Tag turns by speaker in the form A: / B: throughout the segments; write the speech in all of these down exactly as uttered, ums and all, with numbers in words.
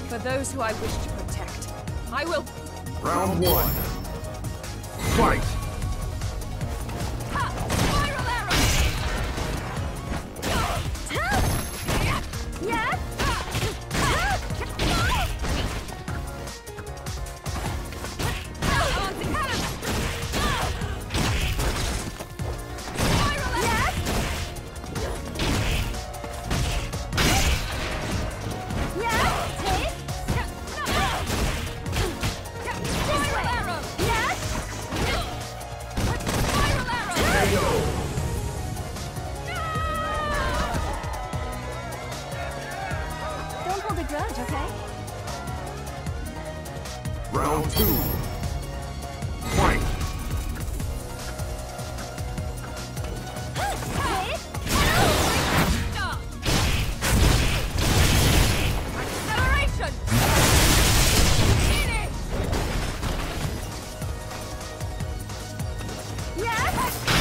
A: For those who I wish to protect, I will...
B: Round one. Fight!
A: Ha! Spiral arrow! Yeah! Don't hold a grudge, okay?
B: Round two. Fight!
A: Acceleration! Finish! Yes!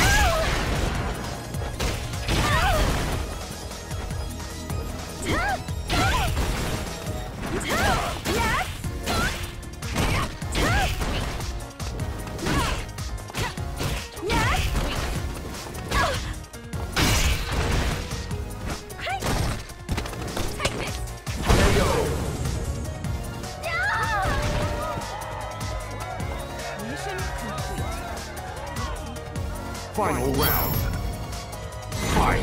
B: Final round. Fight!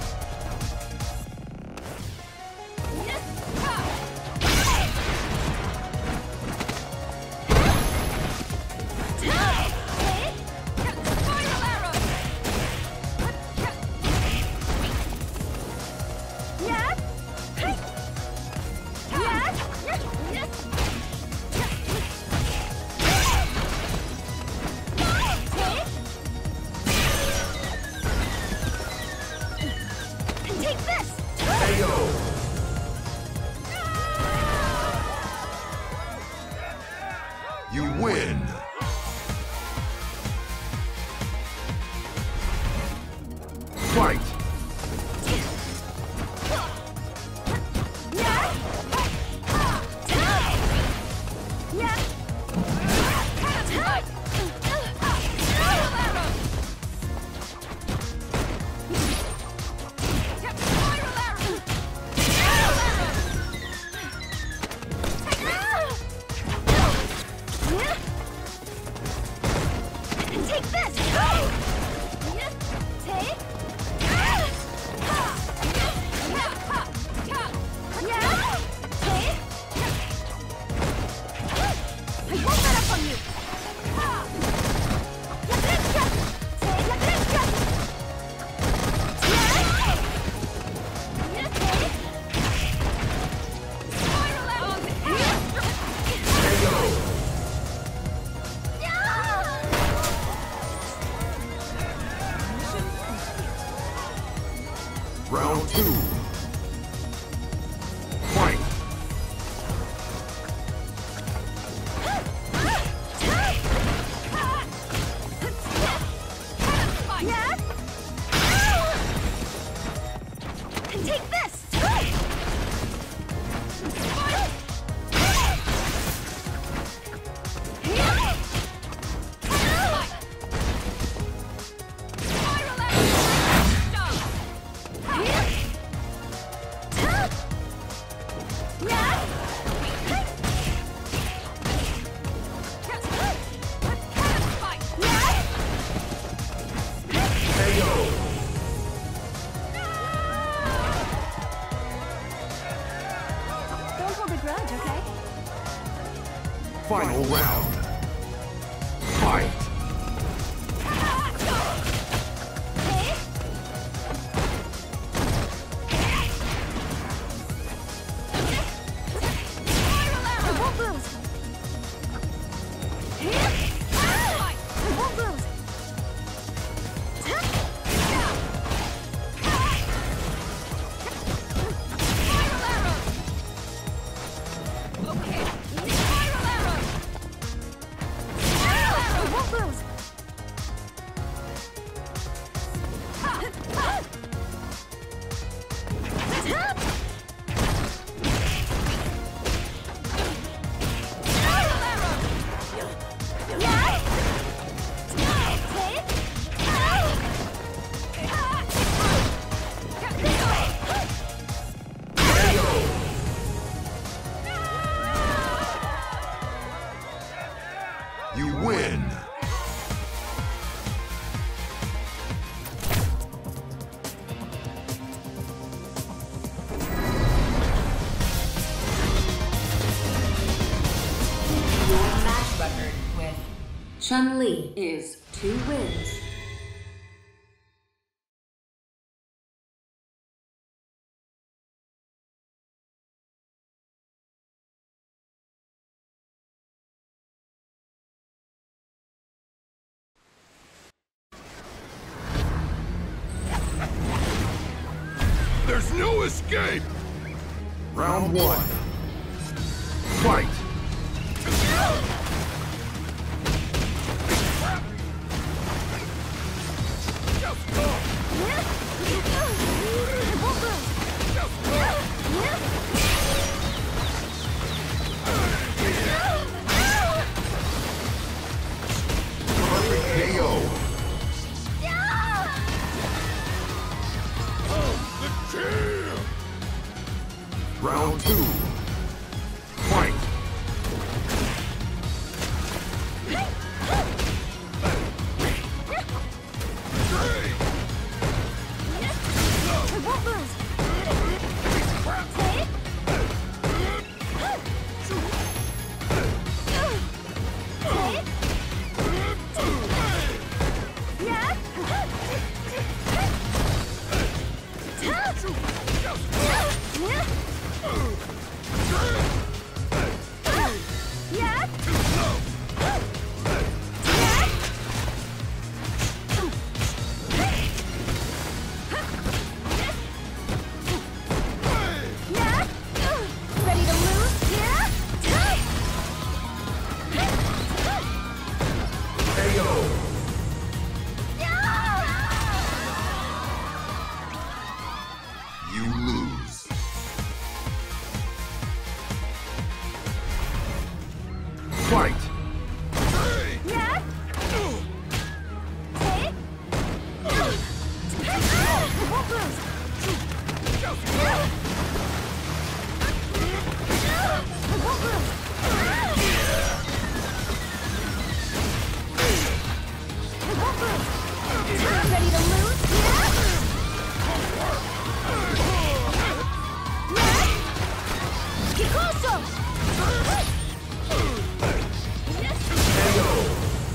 B: You win! Fight!
A: Take this! Take... I won't let up on you!
B: Round two. Fight!
A: Take this!
B: Final round. Fight!
C: Chun-Li is two wins.
B: There's no escape! Round one. Fight! K O. Round two. Fight!
A: I won't lose. Take. Take. Yeah. Yeah. Ready to lose? Yeah.
B: K O. You lose. Fight!
A: Yeah. Take. I won't lose. I won't lose. I won't lose. Ready to lose? Yeah. Yeah. Get closer.
B: K O.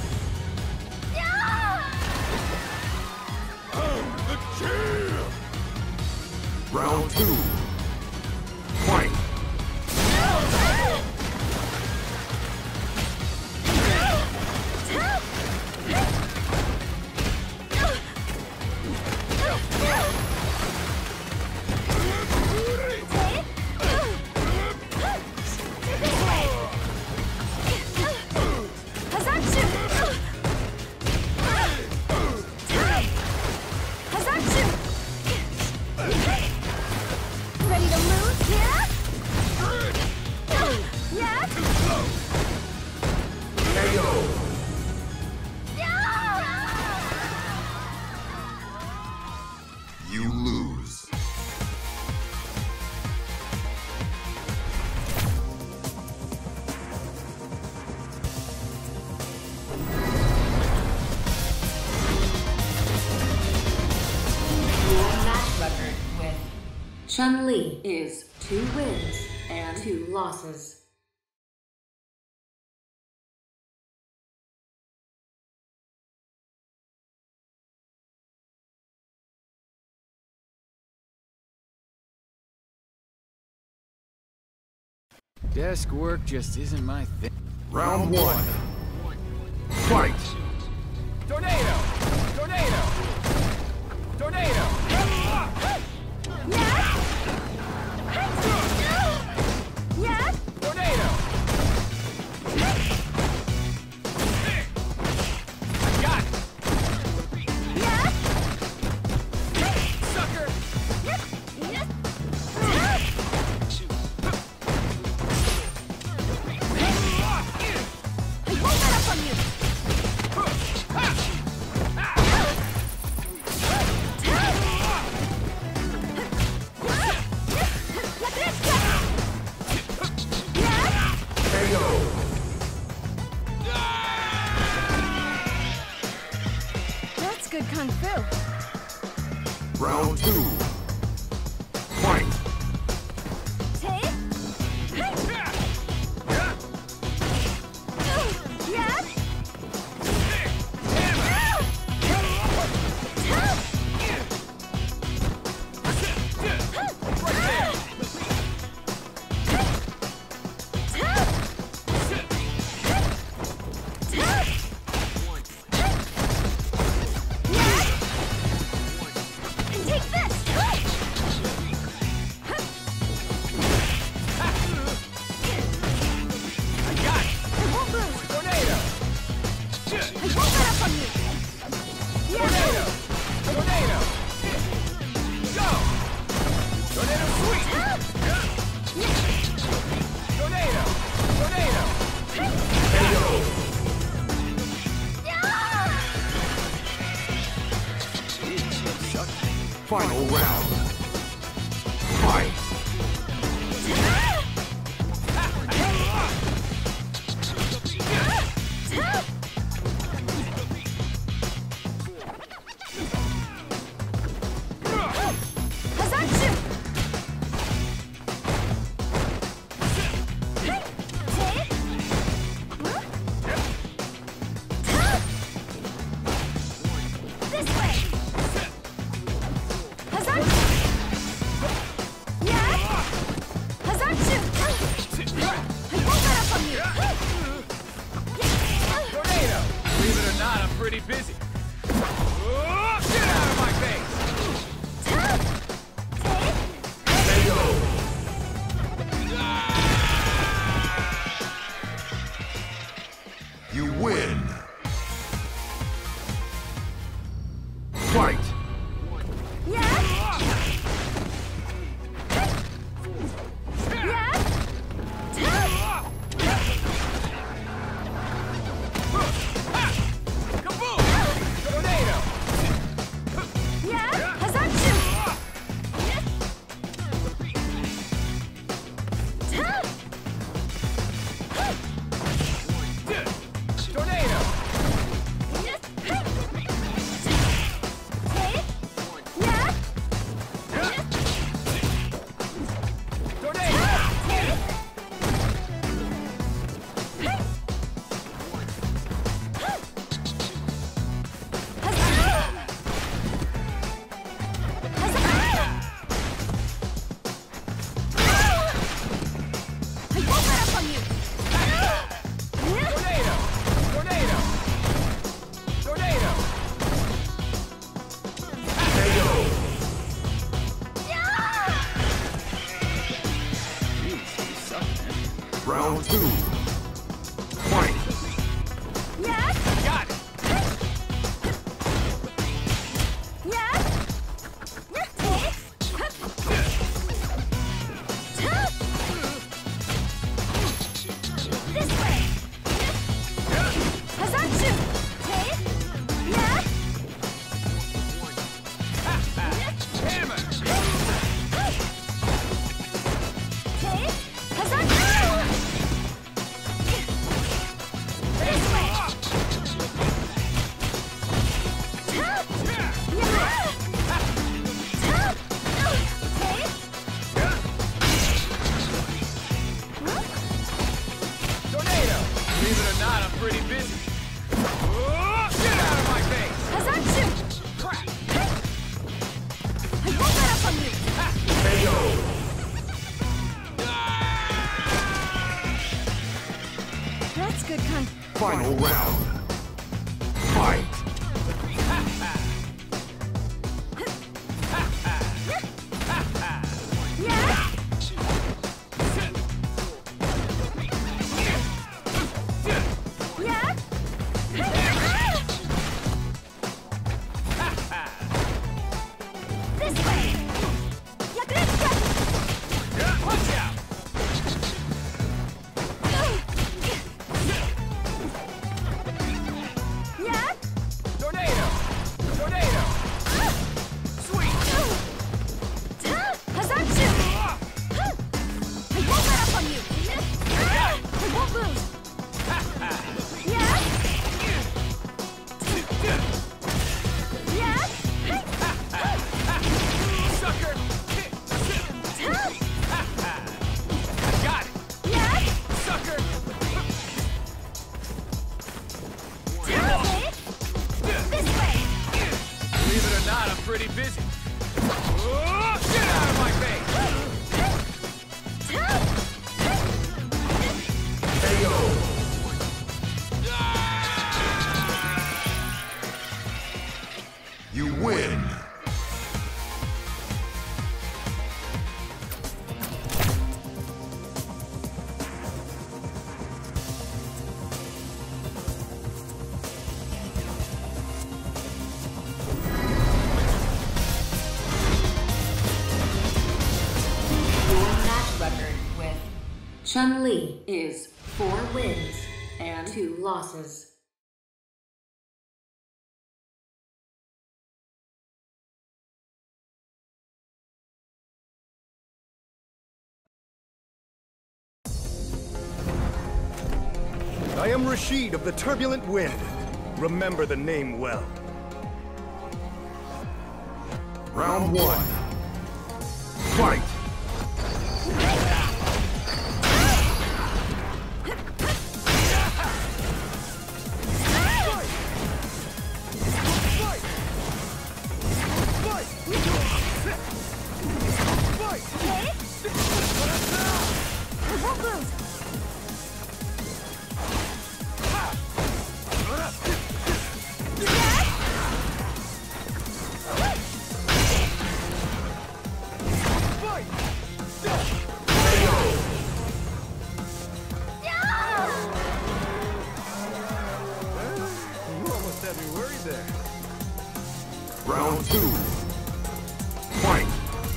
B: Round two. Fight!
A: Ready to lose? Yeah? Yeah?
B: K O. You lose.
C: Your match record with Chun-Li is two wins and two losses.
D: Desk work just isn't my thing.
B: Round one. Fight!
D: Tornado! Tornado! Tornado!
A: Yeah? Yeah?
D: Tornado! Got it!
A: Yeah?
D: Sucker!
A: Yeah? I won't let up on you!
B: Final round. Fight!
D: Tornado! Believe it or not, I'm pretty busy. Oh, get out of my face!
B: You win! Fight! Round two. Fight!
D: Got it! Hammer! Tornado! Believe it or not, I'm pretty busy. Oh, get out of my face! Crap!
A: That's good kind.
B: Final round. Fight!
D: Watch out! Tornado! Tornado! Sweet! Sucker! Got it! Sucker! Believe it or not, I'm pretty busy. Oh, get out of my face!
B: You win!
C: Chun-Li is four wins and two losses.
E: am Rashid of the Turbulent Wind. Remember the name well.
B: Round one. Fight! Round two. Fight!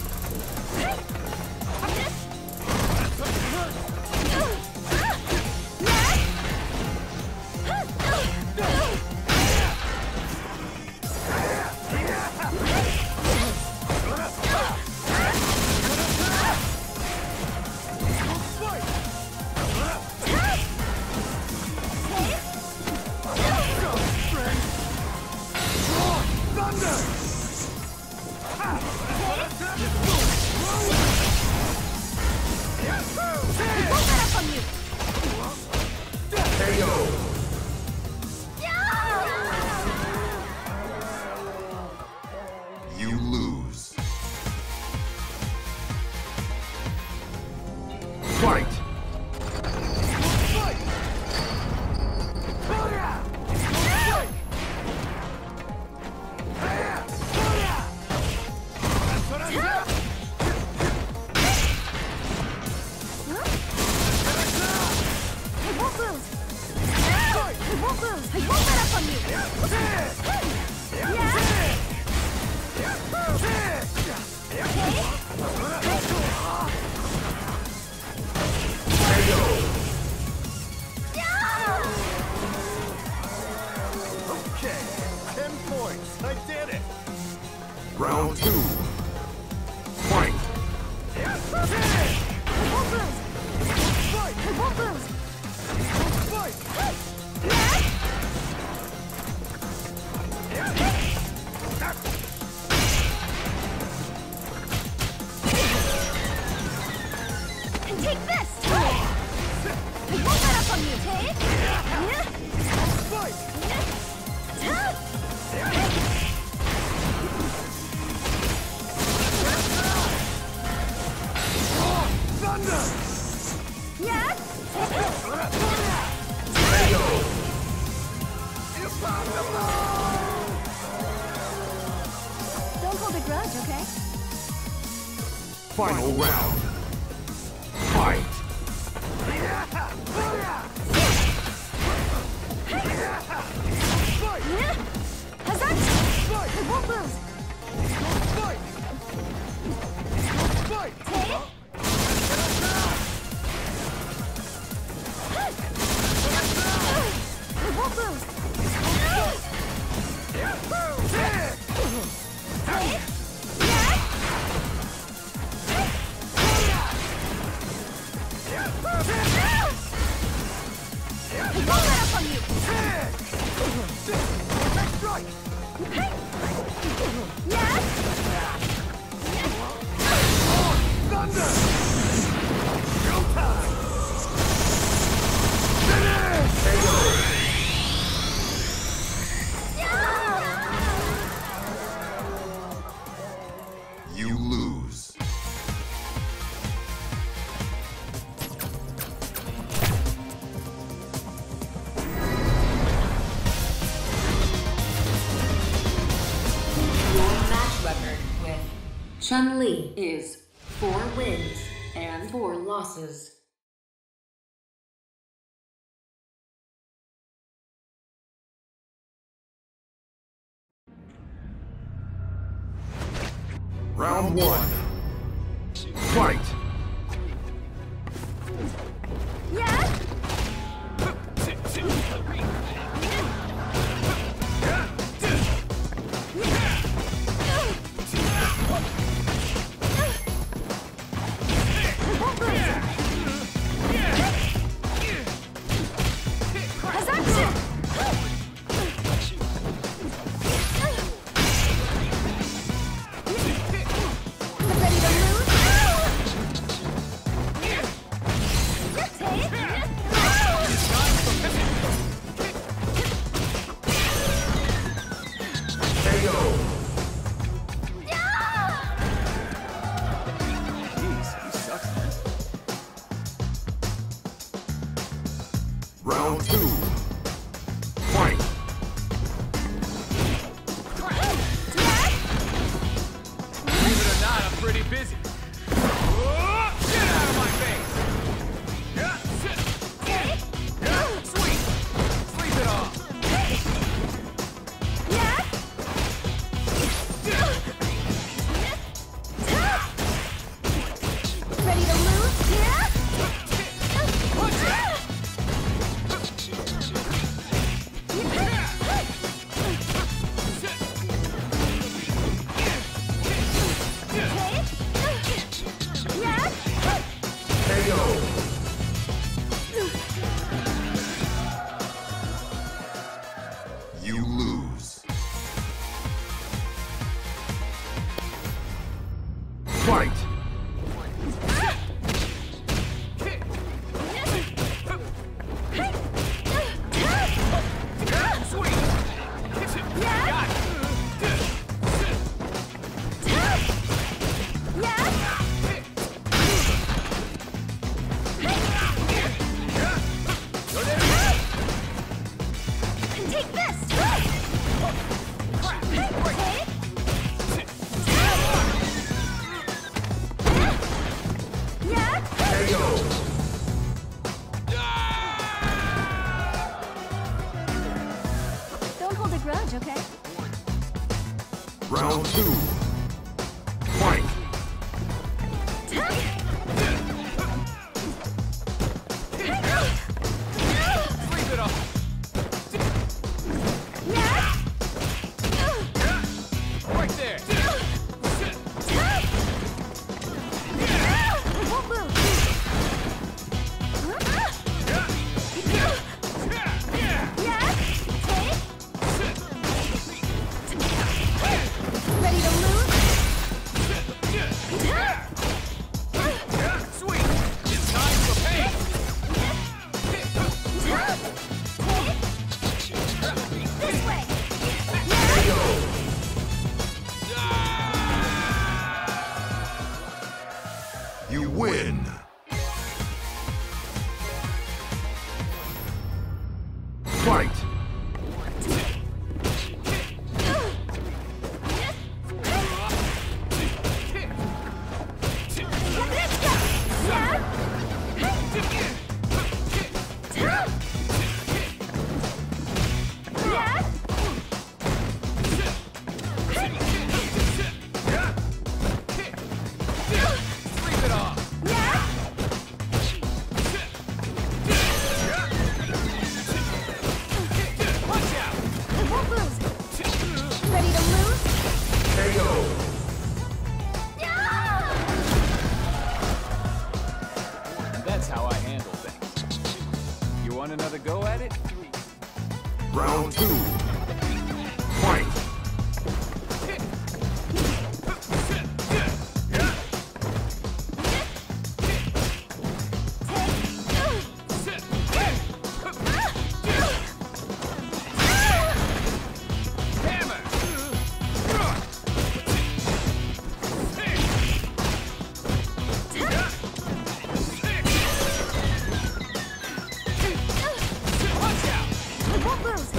B: You lose. Fight!
E: Okay, ten points. I did it.
B: Round two. Fight!
A: Take this! I won't let up on you, Take!
E: Thunder!
A: Yeah? Don't hold a grudge, okay?
B: Final round. Fight!
A: Hazard! I won't lose! Take! I won't lose! Take!
B: You lose.
C: Your match record with Chun-Li is four wins and four losses.
B: Round one. Fight!
A: Yeah? I
B: Round two. Fight.
D: Believe it or not, I'm pretty busy. Whoa, get out of my face! Yeah, sit. Yeah, sweet. Sleep it off.
A: Ready to lose? Yeah?
D: Punch it.
B: K O. You lose. Fight.
A: Take this!
B: K O.
A: Don't hold a grudge, okay?
B: Round two. Fight.
D: Sleep it off. Right there.
A: Won't move. Ready to lose?
D: Sweet. It's time for pain.
A: This way.
B: K O. You win. Fight.
D: Sleep it off. Punch out.
A: Ready to lose?
B: K O.
D: And that's how I handle things. You want another go at it?
B: Round two. Fight.
D: Hammer. Punch out.
A: Won't lose.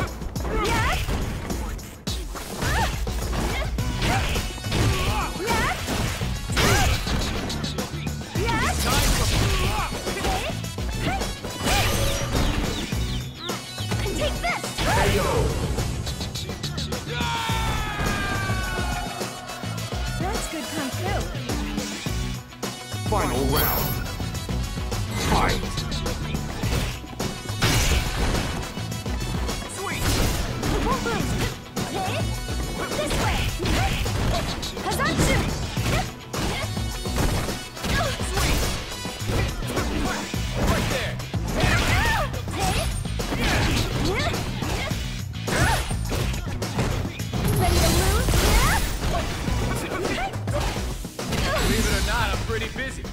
D: Time for
A: Take this!
B: K O.
A: That's good kung fu.
B: Final round. Fight.
D: sweet.
A: Won't lose. Okay? This way. Hazatsu!
D: Sweet. Right there.
A: Ready to lose?
D: Believe it or not, I'm pretty busy.